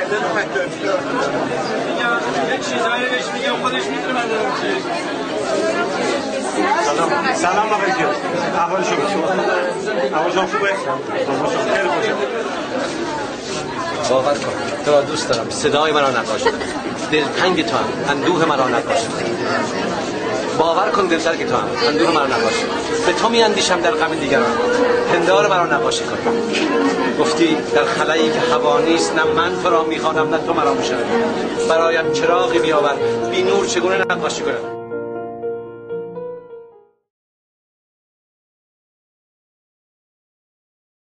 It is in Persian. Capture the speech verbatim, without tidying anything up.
یه چیزایی بهش میگم خودش میتونه من دارم چیه. سلام سلام آقای کیو احوال شما احوال شما خوبه؟ خیلی خوشم. باور کن تو را دوست دارم. صدای مرا نباش، دلتنگ تو هم، اندوه مرا نباش. باور کن دلتنگ تو هم، اندوه مرا نباش. به تو می اندیشم در غم دیگران، پندار مرا نباشی کن. گفتی در خلایی که هوا نیست، نه من تو را میخوانم نه تو مرا میشنوی. برایم چراغی بیاور، بی نور چگونه نقاشی کنم.